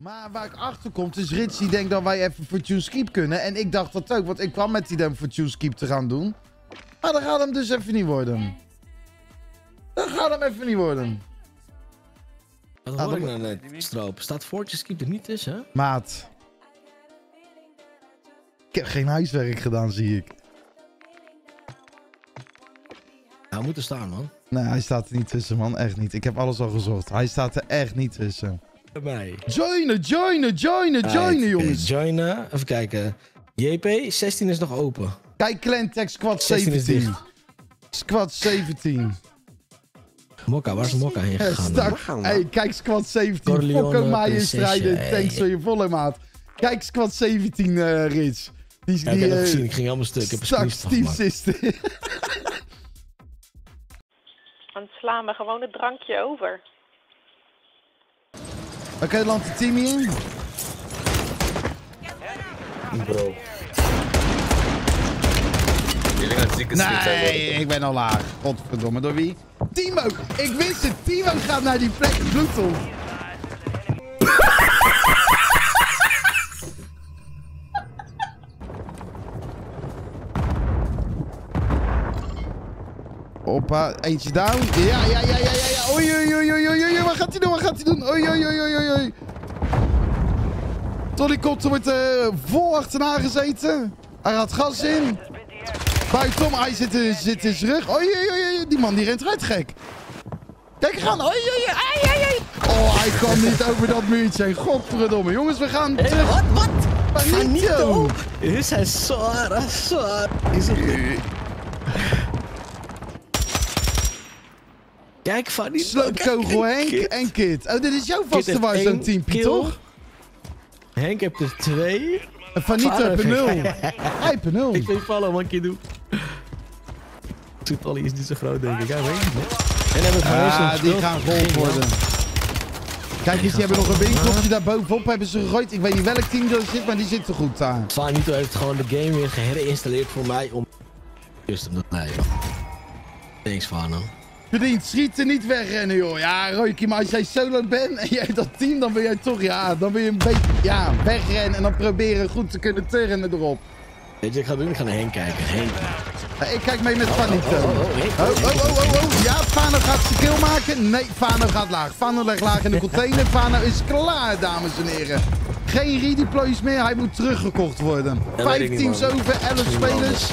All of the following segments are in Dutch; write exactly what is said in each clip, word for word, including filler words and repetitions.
Maar waar ik achter kom, is Rits die denkt dat wij even voor Choose Keep kunnen. En ik dacht dat ook, want ik kwam met die idee voor Choose Keep te gaan doen. Maar dat gaat hem dus even niet worden. Dat gaat hem even niet worden. Wat hoor ik nou net, Stroop? Staat Fortress Keep er niet tussen, hè? Maat. Ik heb geen huiswerk gedaan, zie ik. Hij moet er staan, man. Nee, hij staat er niet tussen, man. Echt niet. Ik heb alles al gezocht. Hij staat er echt niet tussen. Bij mij. Joinen, joinen, joinen, joinen, jongens. Joinen. Even kijken. J P, zestien is nog open. Kijk, Clantex, squad zestien is zeventien. dicht. Squad zeventien. Mokka, waar is Mokka heen Eh, gegaan? stak. Hey, kijk, squad zeventien. Corleone, Fokko Maaien prinsesje, strijden. hey. Thanks voor je volle maat. Kijk, squad zeventien, uh, Rich. Die is Ja, ik die, heb het eh, gezien. Ik ging helemaal stuk. Ik heb een Straks screenshot Team gemaakt. Sister. Dan slaan we gewoon het drankje over. Oké, okay, landt het team in. Bro. Jullie gaan zieke Nee, ik ben al laag. Godverdomme, door wie? Timo! Ik wist het! Timo gaat naar die plek. Bloedel. Hoppa, eentje down. Ja, ja, ja, ja, ja, ja. Oei, oei, oei, oei, oei, oei. Wat gaat hij doen? Wat gaat hij doen? Oei, oei, oei, oei, oei. Tollycopter wordt uh, vol achterna gezeten. Hij had gas in. Buitenom, hij zit, uh, zit in zijn rug. Oei, oei, oei, die man die rent eruit gek. Kijk, gaan. Oei, oei, oei, oei, oei. Oh, hij kwam niet over dat muurtje heen. Godverdomme. Jongens, we gaan Hey, terug. wat? Wat? Fanito. Dit zijn zwaar, zwaar. Is het... Kijk, Fanito. Sloopkogel Henk en Kit. Oh, dit is jouw vaste Warzone teampje, toch? Henk heeft er twee. En Fanito heeft er nul. Hij heeft er nul. Ik weet vallen wat ik je doe. Toetallie is niet zo groot, denk ik. Ja, weet je niet. En hebben we Ah, die gaan geholpen worden. Kijk eens, die hebben nog een winkeltje daar bovenop hebben ze gegooid. Ik weet niet welk team er zit, maar die zit er goed aan. Fanito heeft gewoon de game weer geïnstalleerd voor mij om... Just om te blijven. Thanks, Fano. Verdiend, schieten, niet wegrennen, joh. Ja, Roykie, maar als jij solo bent en jij hebt dat team, dan ben jij toch, ja, dan ben je een beetje, ja, wegrennen en dan proberen goed te kunnen turnen erop. Weet je, ik ga doen? Ik ga naar Henk kijken. Henk. Ja, ik kijk mee met Fanito. Oh, oh, oh, Henk. Oh, oh, oh, oh, oh. Ja, Fano gaat zijn kill maken. Nee, Fano gaat laag. Fano legt laag in de container. Fano is klaar, dames en heren. Geen redeploys meer, hij moet teruggekocht worden. Ja, Vijf weet ik niet, teams man. over, elf spelers.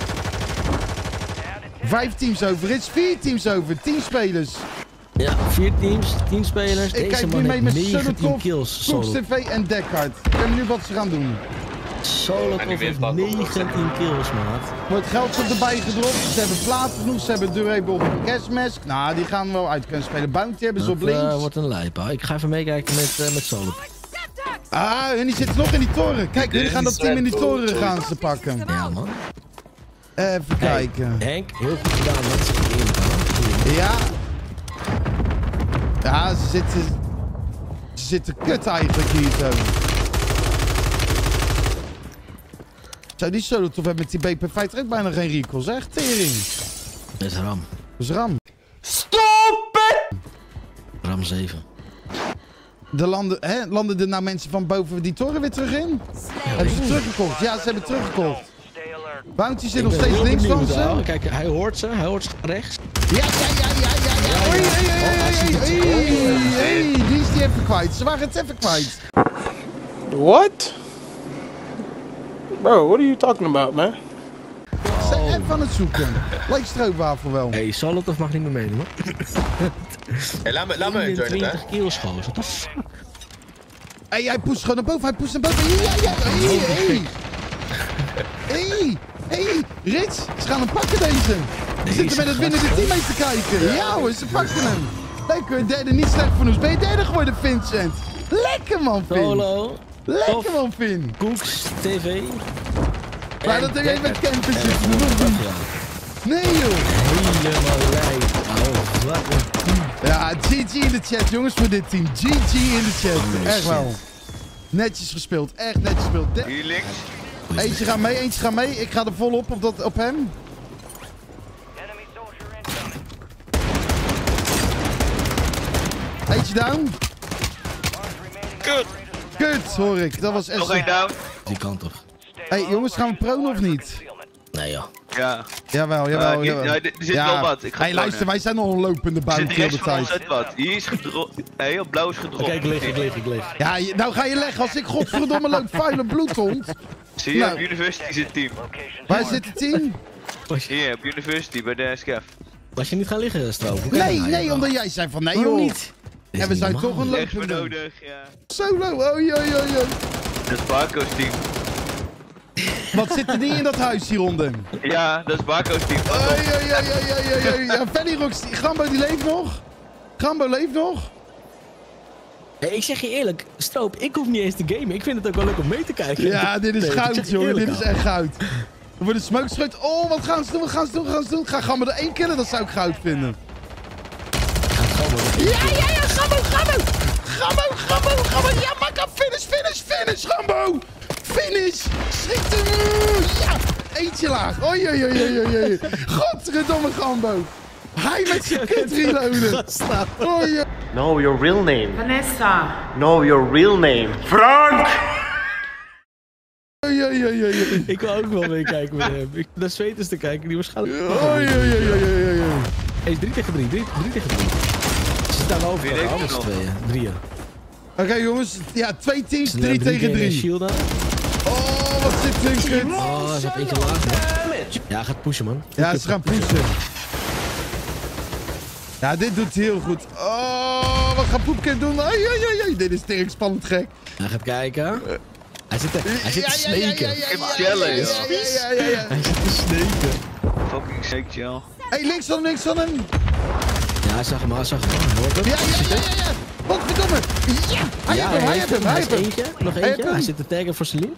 Vijf teams over, het is vier teams over, tien spelers. Ja, vier teams, tien spelers. Ik Deze kijk man nu mee met heeft negentien Solotov, kills. Cox Solo. T V en Deckard. Ik weet nu wat ze gaan doen. Solotov heeft negentien kills, maat. Wordt geld erbij gedropt, ze hebben platen genoeg, ze hebben durable cashmask. Nou, die gaan wel uit kunnen spelen. Bounty hebben ze op Dat uh, links. wordt een lijp, hè. Ik ga even meekijken met, uh, met Solotov. Ah, en die zitten nog in die toren. Kijk, jullie gaan dat team in die toren gaan ze pakken. Ja, man. Even kijken. Henk, heel goed gedaan, man. Ze zitten in, Ja. Ja, ze zitten... Ze zitten kut eigenlijk hier zo. Zo, die Solotov hebben met die B P vijftig ook bijna geen recall, zeg. Tering. Dat is Ram. Dat is Ram. Stop it! Ram zeven. De landen, hè, landen er nou mensen van boven die toren weer terug in? Hebben ze teruggekocht? Ja, ze hebben teruggekocht. Bounty zit nog Ik ben steeds heel links van benieuwd, ze. ouwe. Kijk, hij hoort ze. Hij hoort ze rechts. Ja, ja, ja, ja, ja, ja. Oei, oei, oei, oei, oei, oei, oei. Die is die even kwijt. Ze waren het even kwijt. What? Bro, what are you talking about, man? Ze zijn even aan het zoeken. Lijkt stroopwafel wel. Hé, hey, Solotov mag niet meer meedoen, hoor. Hey, laat me, laat me joinen, hè. twintig kills, gozer. What the fuck? Hé, hij poest gewoon naar boven. Hij poest naar boven. Ja, ja, ja. Hé, hé. Hé, hé. Rits, ze gaan hem pakken deze. Ze zitten met het winnende team mee te kijken. Ja hoor, ze pakken hem. Lekker, derde niet slecht voor ons. Ben je derde geworden, Vincent? Lekker man, Vin. Solo. Lekker man, Vin. Koeks, T V. Maar dat heb jij met campers zitten doen. Nee joh. Helemaal lijp. Oh, wat een... Ja, G G in de chat jongens voor dit team. G G in de chat. Echt wel. Netjes gespeeld. Echt netjes gespeeld. De Hier links. eentje gaat mee, eentje gaat mee. Ik ga er volop op, dat, op hem. Eentje down. Kut. kut, hoor ik. Dat was echt Nog zo... één down. Die kant toch? Hé, hey, jongens, gaan we pronen of niet? Nee, joh. Ja. Jawel, jawel, Uh, jawel. ja, er zit wel wat. Ik ga Hé, hey, luister, wij zijn nog een lopende Er buik zit de hele rechts van ons tijd. uit wat. Hier is gedropt. Nee, op blauw is gedropt. Kijk, ik lig, ik lig, ik lig. Ja, je- nou ga je leggen als ik godverdomme loop vuile bloedhond. Zie je, Nou. op University zit team. Waar zit het team? Hier, op University, bij de S K F. Was je niet gaan liggen, Stroop? Hoe kan Nee, je nou, nee, joh? omdat jij zei van nee, Waarom joh. niet? Ja, Is we niet zijn normaal. toch een Echt voor lopende. nodig, ja. Solo, oh jee, jee, jee. Dat is Barco's team. Wat zit er niet in dat huis hieronder? Ja, dat is Barco's team. Oh, ja, ja, ja, ja, ja, ja, ja. Fanny Rocks, Gambo die leeft nog. Gambo leeft nog. Hey, ik zeg je eerlijk, Stroop, ik hoef niet eens te gamen. Ik vind het ook wel leuk om mee te kijken. Ja, dit is Nee, ik goud, zeg je jongen. Dit eerlijk is al. echt goud. Er wordt een smoke schut. Oh, wat gaan ze doen? Wat gaan ze doen? Wat gaan ze doen? Ga Gambo er één killen? Dat zou ik goud vinden. Ga het gewoon maar. Ja, ja, ja, Gambo, Gambo. Gambo, Gambo, Gambo. Ja, maak hem. Finish, finish, finish, Gambo. Finish. Schiet hem. Ja, eentje laag. Oei, oei, oei, oei, oei. Godverdomme Gambo. Hij met zijn kut reloaden. Gast, nou. Oei, oei. Know your real name. Vanessa. Know your real name. Frank! Oei, oei, oei, oei. Ik wil ook wel meekijken met hem. Ik ben naar Zweters te kijken, die waarschijnlijk... Oei, oei, oei, oei, oei, oei. Hey, is drie tegen drie, drie, drie tegen drie. Ze staan wel over Wie elkaar, heeft anders er nog? tweeën. Drieën. Oké jongens, ja, twee teams, Ze drie hebben tegen keer, eh, drie. Shield aan. Oh, wat zit er in kut. Oh, ze heeft eentje laag, man. Ja, hij gaat pushen, man. Ja, ze gaan pushen. Ja, dit doet heel goed. Oh, wat gaat Poepkin doen? Ai, ai, ai, ai. Dit is tegen spannend gek. Hij gaat kijken. Hij zit, te, hij zit te Ja, ja, ja, sneken. ja, ja, ja, chillen, ja, joh. ja, ja, ja, ja. Hij zit te sneken. Fucking sick, chill. Hey, links van hem, links van hem. Ja, hij zag hem, hij zag hem. Hij hoort hem. Ja, ja, ja, ja, ja. Wat verdomme. Ja, hij Ja, heeft hem, hij heeft hem, hij Hij heeft is hem. eentje, nog Hij eentje. heeft Hij hem. zit te taggen voor Celine.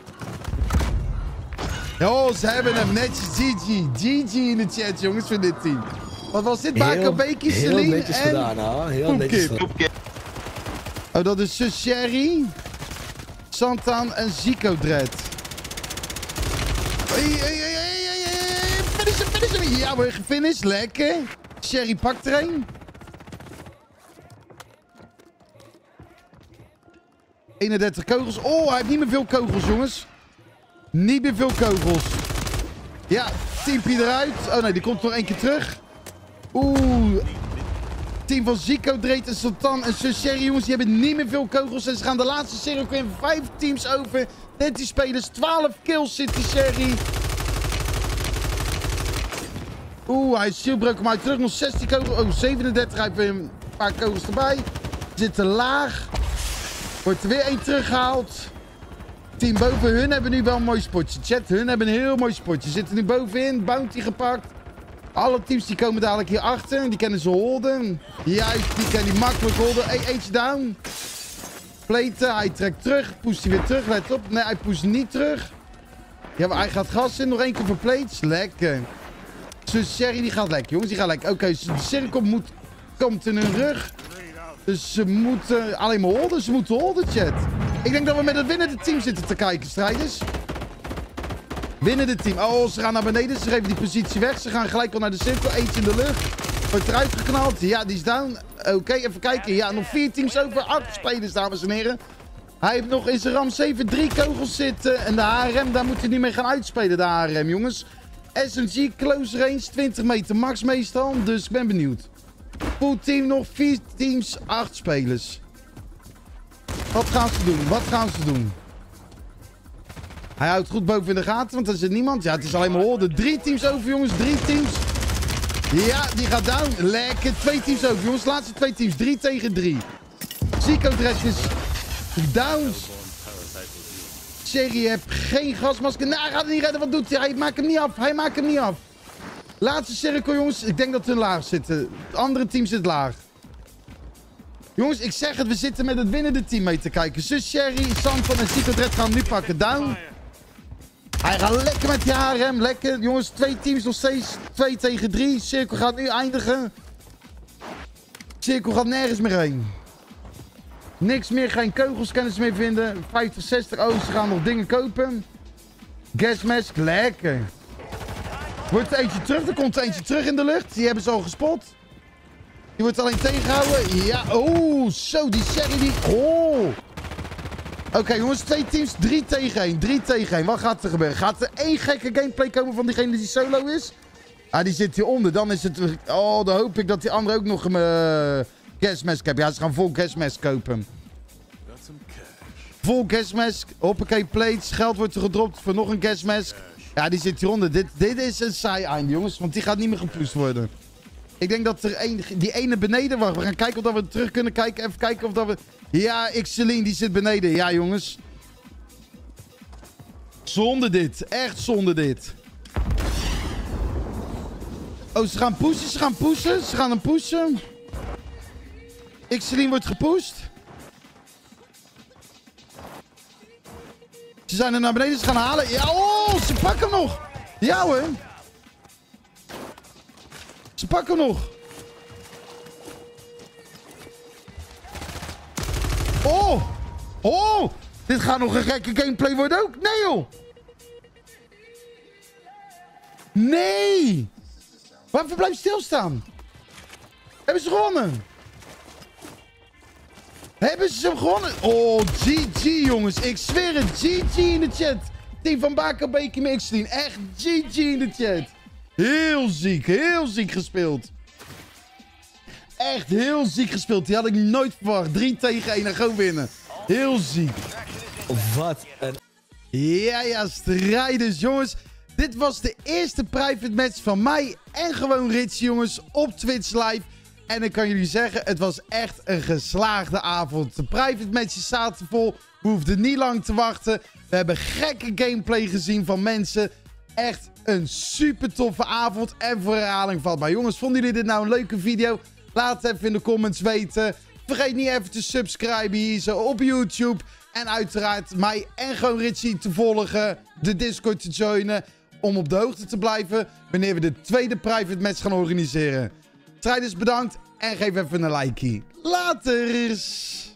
Oh, ze hebben hem netjes. G G. G G in de chat, jongens, van dit team. Wat was dit? Baco, Becky, heel Celine netjes en... gedaan, hoor. Heel Poepkip. netjes gedaan. Poepje. Oh, dat is zus Sherry, Santan en Zico Dread. Hey, hey, hey, hey, hey, hey. Finish hem, finish hem. Ja, we gefinished. Lekker. Sherry pakt er een. eenendertig kogels. Oh, hij heeft niet meer veel kogels, jongens. Niet meer veel kogels. Ja, teampje eruit. Oh nee, die komt nog één keer terug. Oeh. Team van Zico, Dreed en Sultan en zus Sherry, jongens, die hebben niet meer veel kogels. En ze gaan de laatste cirkel in. Vijf teams over. dertien spelers, twaalf kills zit die Sherry. Oeh, hij is shieldbreuk, maar hij terug. Nog zestien kogels. Oh, zevenendertig. Hij heeft weer een paar kogels erbij. Zit te laag. Wordt er weer één teruggehaald. Team boven hun hebben nu wel een mooi spotje. Chat, hun hebben een heel mooi spotje. Zitten nu bovenin. Bounty gepakt. Alle teams die komen dadelijk hier achter. Die kennen ze holden. Juist, die kennen die makkelijk holden. Hey, eentje down. Pleten, hij trekt terug. Poest hij weer terug, let op. Nee, hij poest niet terug. Ja, maar hij gaat gas in. Nog één keer voor plates. Lekker. Zus Sherry, die gaat lekker, jongens. Die gaat lekker. Oké, okay, de cirkel moet, komt in hun rug. Dus ze moeten alleen maar holden. Ze moeten holden, chat. Ik denk dat we met het winnende team zitten te kijken, strijders. Winnende team. Oh, ze gaan naar beneden. Ze geven die positie weg. Ze gaan gelijk al naar de cirkel. Eentje in de lucht. Wordt eruit geknald. Ja, die is down. Oké, okay, even kijken. Ja, nog vier teams over. Acht spelers, dames en heren. Hij heeft nog in zijn ram zeven drie kogels zitten. En de H R M, daar moet hij niet mee gaan uitspelen, de H R M, jongens. S M G, close range, twintig meter max meestal. Dus ik ben benieuwd. Full team, nog vier teams, acht spelers. Wat gaan ze doen? Wat gaan ze doen? Hij houdt goed boven in de gaten, want er zit niemand. Ja, het is alleen maar holden. Drie teams over, jongens. Drie teams. Ja, die gaat down. Lekker. Twee teams over, jongens. Laatste twee teams. Drie tegen drie. Zico Dread is down. Sherry heeft geen gasmasker. Nou, hij gaat het niet redden. Wat doet hij? Hij maakt hem niet af. Hij maakt hem niet af. Laatste cirkel, jongens. Ik denk dat hun laag zitten. Het andere team zit laag. Jongens, ik zeg het. We zitten met het winnende team mee te kijken. Zus Sherry, Santon en Zico Dread gaan hem nu pakken. Down. Hij gaat lekker met die H R M. Lekker. Jongens, twee teams nog steeds. twee tegen drie. Cirkel gaat nu eindigen. Cirkel gaat nergens meer heen. Niks meer. Geen kogels kunnen ze meer vinden. vijftig, zestig. Oh, ze gaan nog dingen kopen. Gasmask. Lekker. Wordt er eentje terug. Er komt er eentje terug in de lucht. Die hebben ze al gespot. Die wordt alleen tegengehouden. Ja. Oh, zo. Die Sherry die... Oh. Oké, okay, jongens. Twee teams. Drie tegen één. Drie tegen één. Wat gaat er gebeuren? Gaat er één gekke gameplay komen van diegene die solo is? Ah, die zit hieronder. Dan is het... Oh, dan hoop ik dat die andere ook nog een uh, gasmask heeft. Ja, ze gaan vol gasmask kopen. Vol gasmask. Hoppakee, plates. Geld wordt er gedropt voor nog een gasmask. Ja, die zit hieronder. Dit, dit is een saai einde, jongens. Want die gaat niet meer gepusht worden. Ik denk dat er een, die ene beneden was. We gaan kijken of dat we terug kunnen kijken. Even kijken of dat we... Ja, Xceline, die zit beneden. Ja, jongens. Zonder dit. Echt zonder dit. Oh, ze gaan pushen. Ze gaan pushen. Ze gaan hem pushen. Xceline wordt gepusht. Ze zijn er naar beneden. Ze gaan halen. Ja, oh, ze pakken hem nog. Ja, hoor. Ze pakken hem nog. Oh. Oh. Dit gaat nog een gekke gameplay worden ook. Nee, joh. Nee. Waarvoor blijf je stilstaan? Hebben ze gewonnen? Hebben ze hem gewonnen? Oh, G G, jongens. Ik zweer het. G G in de chat. Team van Bako Bekie met Xceline. Echt G G in de chat. Heel ziek. Heel ziek gespeeld. Echt heel ziek gespeeld. Die had ik nooit verwacht. drie tegen één en gewoon winnen. Heel ziek. Wat een... Ja, ja, strijders, jongens. Dit was de eerste private match van mij en gewoon Rich, jongens, op Twitch live. En ik kan jullie zeggen, het was echt een geslaagde avond. De private matches zaten vol. We hoefden niet lang te wachten. We hebben gekke gameplay gezien van mensen. Echt een super toffe avond. En voor herhaling vatbaar. Jongens, vonden jullie dit nou een leuke video? Laat het even in de comments weten. Vergeet niet even te subscriben hier zo op YouTube. En uiteraard mij en gewoon Richie te volgen. De Discord te joinen. Om op de hoogte te blijven wanneer we de tweede private match gaan organiseren. Strijders bedankt en geef even een likeie. Laters!